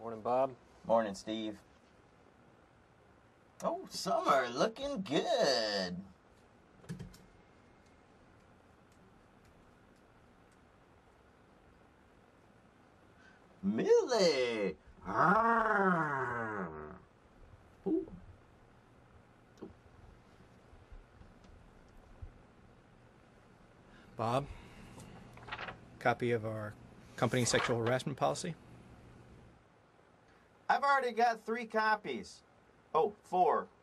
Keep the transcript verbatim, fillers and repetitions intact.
Morning, Bob. Morning, Steve. Oh, summer looking good. Millie. Arrgh. Ooh. Bob, copy of our company sexual harassment policy. I've already got three copies. Oh, four.